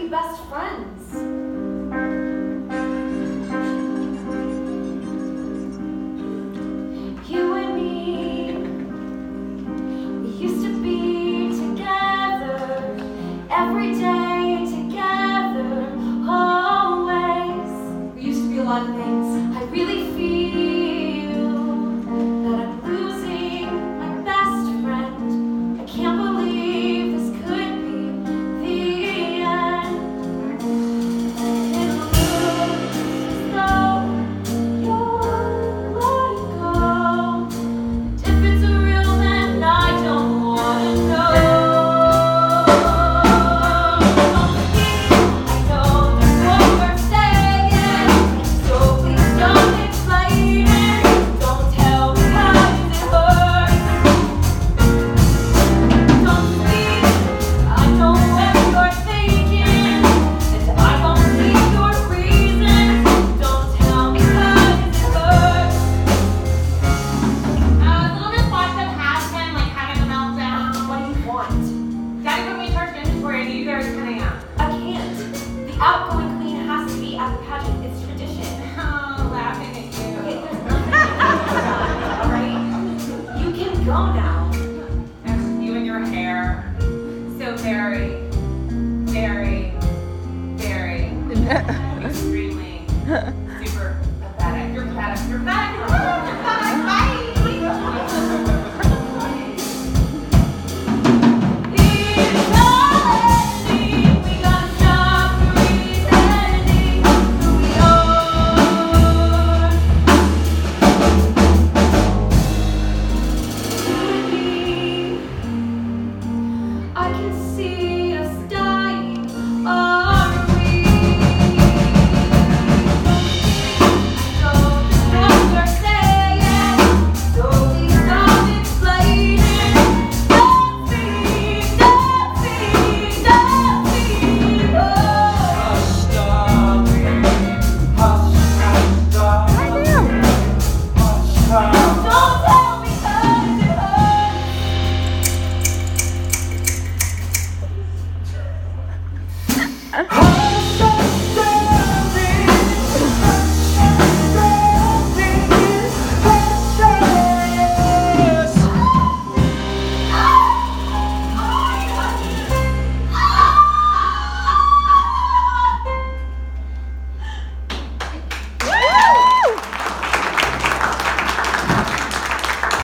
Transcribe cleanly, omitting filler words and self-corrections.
be best friends. You and me, we used to be together, every day together, always. We used to be a lot of things. I really feel that I'm losing my best friend. I can't believe this could be the end. It looks as though you're letting go. If it's real, then I don't wanna know. I know that's what we're saying, so please don't explain it. Don't tell me how it hurts. Don't speak, I know what you're thinking, and I won't need your reasons. Don't tell me how it hurts. A little bit fucked up has been like having a meltdown. What do you want? Daddy put me in charge of inventory. I knew you guys were coming out. I can't. The outgoing queen has to be at the pageant. It's tradition. Oh, laughing at you. Okay, there's nothing you can do about it, alright? You can go now. And you and your hair. So very, very, very, extremely